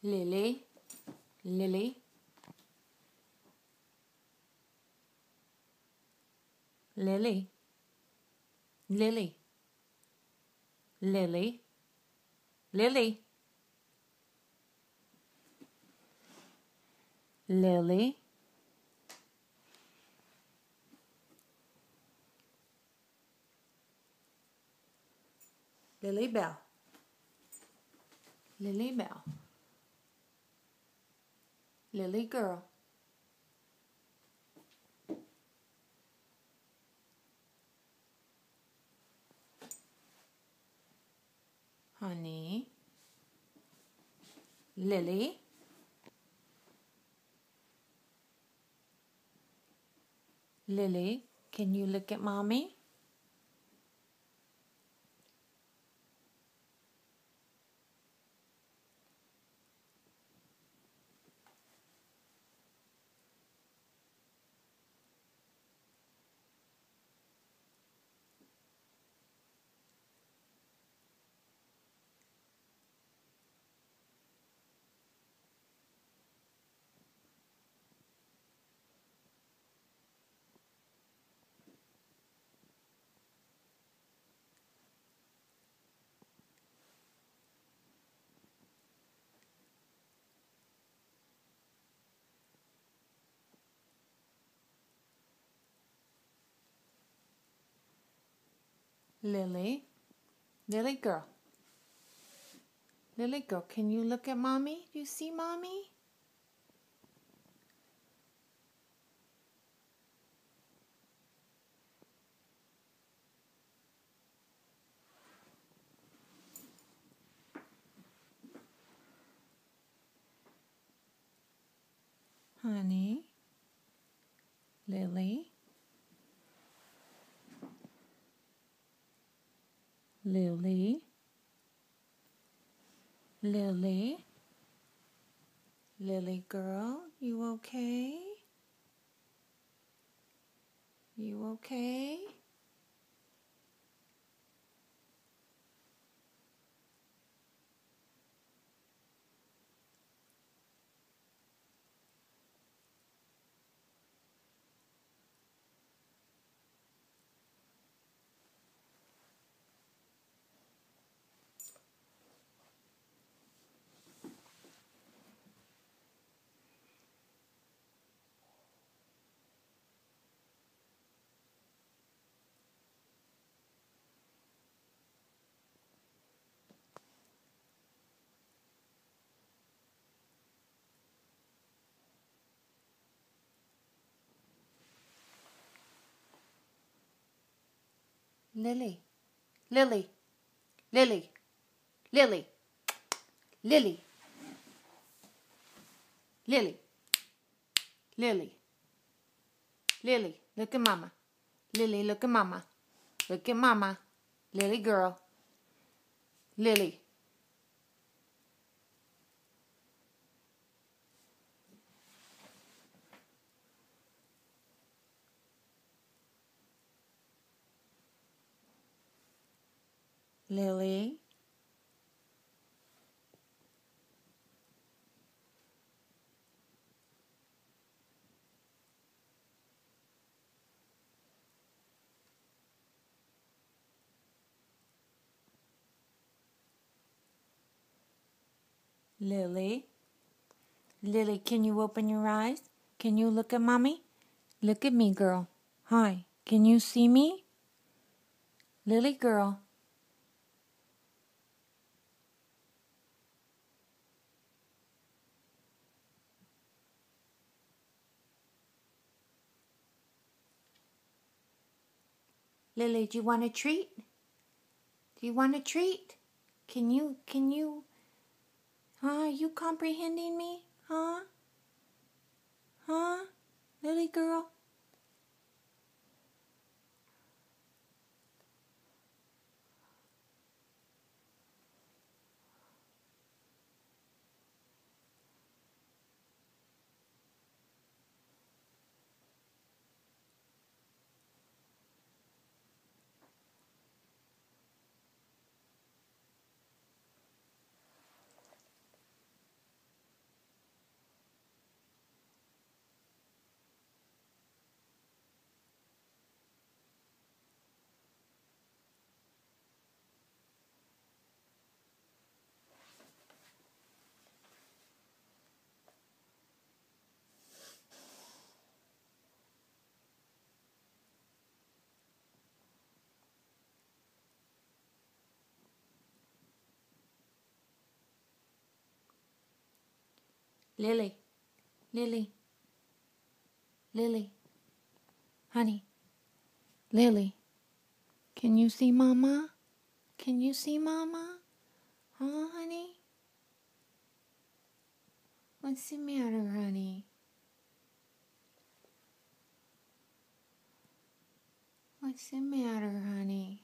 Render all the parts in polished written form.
Lily, Lily, Lily, Lily, Lily, Lily, Lily, Lily Bell, Lily Bell, Lily girl, honey, Lily, Lily, can you look at mommy? Lily, Lily girl, Lily girl, can you look at mommy? Do you see mommy? Honey, Lily, Lily, Lily, Lily girl, you okay? You okay? Lily, Lily, Lily, Lily, Lily, Lily, Lily, Lily, look at mama. Lily, look at mama. Look at mama. Lily girl. Lily. Lily. Lily. Lily, can you open your eyes? Can you look at mommy? Look at me, girl. Hi. Can you see me? Lily girl. Lily, do you want a treat? Do you want a treat? Can you, are you comprehending me? Huh? Huh? Lily girl? Lily, Lily, Lily, honey, Lily, can you see Mama? Can you see Mama? Huh, honey? What's the matter, honey? What's the matter, honey?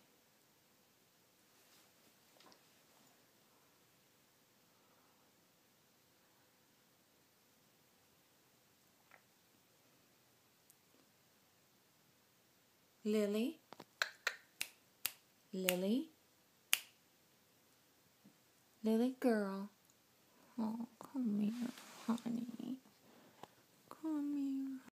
Lily, Lily, Lily girl. Oh, come here, honey. Come here.